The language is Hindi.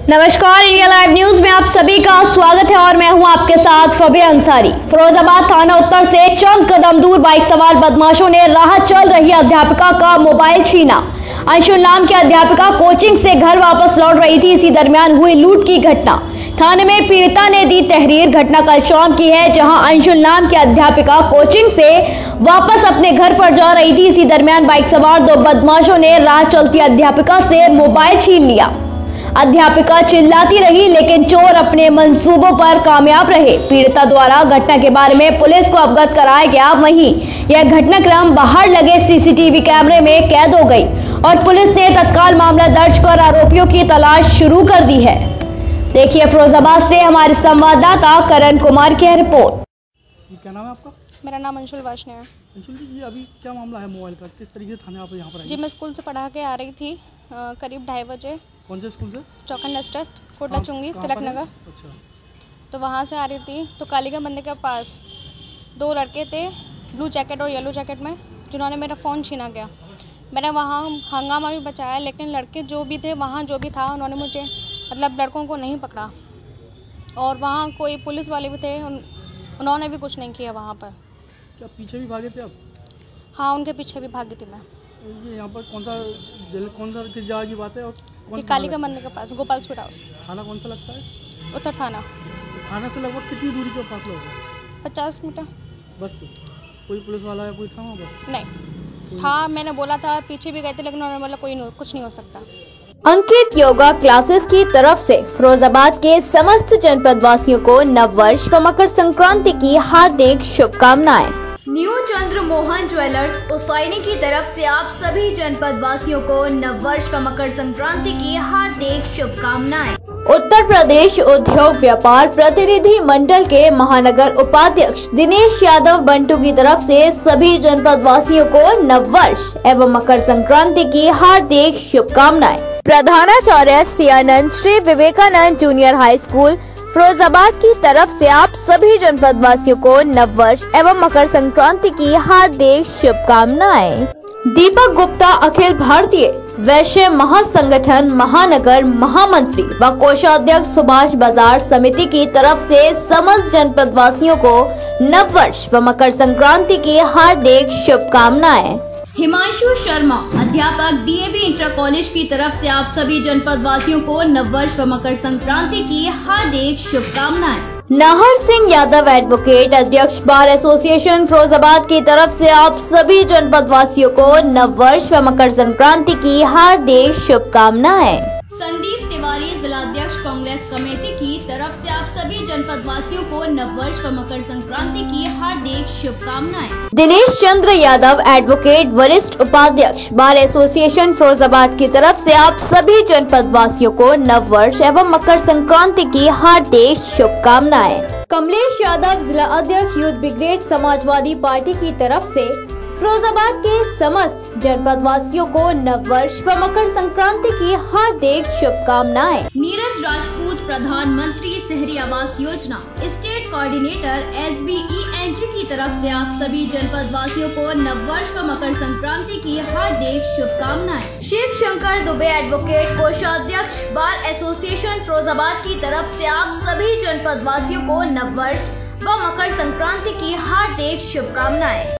नमस्कार, इंडिया लाइव न्यूज में आप सभी का स्वागत है और मैं हूं आपके साथ फबीर अंसारी। फिरोजाबाद थाना उत्तर से चंद कदम दूर बाइक सवार बदमाशों ने राह चल रही अध्यापिका का मोबाइल छीना। अंशुल नाम की अध्यापिका कोचिंग से घर वापस लौट रही थी। इसी दरमियान हुई लूट की घटना। थाने में पीड़िता ने दी तहरीर। घटना कल शाम की है, जहां अंशुल नाम की अध्यापिका कोचिंग से वापस अपने घर पर जा रही थी। इसी दरमियान बाइक सवार दो बदमाशों ने राह चलती अध्यापिका से मोबाइल छीन लिया। अध्यापिका चिल्लाती रही, लेकिन चोर अपने मंसूबों पर कामयाब रहे। पीड़िता द्वारा घटना के बारे में पुलिस को अवगत कराया गया। वहीं यह घटनाक्रम बाहर लगे सीसीटीवी कैमरे में कैद हो गई और पुलिस ने तत्काल मामला दर्ज कर आरोपियों की तलाश शुरू कर दी है। देखिए फिरोजाबाद से हमारे संवाददाता करण कुमार की रिपोर्ट। क्या नाम है आपका? मेरा नाम अंशुल वाशने है। अंशुल जी, ये अभी क्या मामला है मोबाइल का? किस तरीके से थाने आप यहाँ पर आई? जी, मैं स्कूल से पढ़ा के आ रही थी करीब 2:30 बजे। कौन से स्कूल से? चौकन नस्टर कोटला चुंगी तिलक नगर। अच्छा। तो वहाँ से आ रही थी तो कालीका मंदिर के पास दो लड़के थे ब्लू जैकेट और येलो जैकेट में, जिन्होंने मेरा फ़ोन छीना गया। मैंने वहाँ हंगामा भी बचाया, लेकिन लड़के जो भी थे वहाँ जो भी था उन्होंने मुझे लड़कों को नहीं पकड़ा। और वहाँ कोई पुलिस वाले भी थे, उन्होंने भी कुछ नहीं किया वहाँ पर। क्या पीछे भी भागे थे आप? हाँ, उनके पीछे भी भागी थी मैं। ये यहाँ पर कौन सा किस जगह की बात है? और ये कालीका मंदिर के पास गोपाल स्वीट हाउस। थाना कौन सा लगता है? उत्तर थाना। थाना से लगभग कितनी दूरी पर फासला होगा? 50 मीटर बस से। कोई पुलिस वाला या कोई था वहाँ पर? नहीं था, मैंने बोला था, पीछे भी गए थे, लेकिन उन्होंने बोला कुछ नहीं हो सकता। अंकित योगा क्लासेस की तरफ से फिरोजाबाद के समस्त जनपद वासियों को नववर्ष व मकर संक्रांति की हार्दिक शुभकामनाएं। न्यू चंद्र मोहन ज्वेलर्स उसाइनी की तरफ से आप सभी जनपद वासियों को नववर्ष व मकर संक्रांति की हार्दिक शुभकामनाएं। उत्तर प्रदेश उद्योग व्यापार प्रतिनिधि मंडल के महानगर उपाध्यक्ष दिनेश यादव बंटू की तरफ से सभी जनपद वासियों को नववर्ष एवं मकर संक्रांति की हार्दिक शुभकामनाएं। प्रधानाचार्य Siyanand Shri Vivekanand junior high school Firozabad की तरफ से आप सभी जनपद वासियों को नववर्ष एवं मकर संक्रांति की हार्दिक शुभकामनाएं। दीपक गुप्ता अखिल भारतीय वैश्य महासंगठन महानगर महामंत्री व कोषाध्यक्ष सुभाष बाजार समिति की तरफ से समस्त जनपद वासियों को नववर्ष व मकर संक्रांति की हार्दिक शुभकामनाएं। हिमांशु शर्मा अध्यापक डीएवी इंटर कॉलेज की तरफ से आप सभी जनपद वासियों को नववर्ष व मकर संक्रांति की हार्दिक शुभकामनाएं। नाहर सिंह यादव एडवोकेट अध्यक्ष बार एसोसिएशन फिरोजाबाद की तरफ से आप सभी जनपद वासियों को नववर्ष व मकर संक्रांति की हार्दिक शुभकामनाएं। संदीप तिवारी जिलाध्यक्ष कांग्रेस कमेटी की तरफ से आप सभी जनपद वासियों को नववर्ष व मकर संक्रांति की हार्दिक शुभकामनाएं। दिनेश चंद्र यादव एडवोकेट वरिष्ठ उपाध्यक्ष बार एसोसिएशन फिरोजाबाद की तरफ से आप सभी जनपद वासियों को नववर्ष एवं मकर संक्रांति की हार्दिक शुभकामनाएं। कमलेश यादव जिला अध्यक्ष यूथ ब्रिगेड समाजवादी पार्टी की तरफ से फिरोजाबाद के समस्त जनपद वासियों को नववर्ष व मकर संक्रांति की हार्दिक शुभकामनाएं। नीरज राजपूत प्रधानमंत्री शहरी Awas Yojana state coordinator SBENG की तरफ से आप सभी जनपद वासियों को नववर्ष व मकर संक्रांति की हार्दिक शुभकामनाएं। शिव शंकर दुबे एडवोकेट कोषाध्यक्ष बार एसोसिएशन फिरोजाबाद की तरफ से आप सभी जनपद वासियों को नववर्ष व मकर संक्रांति की हार्दिक शुभकामनाएं।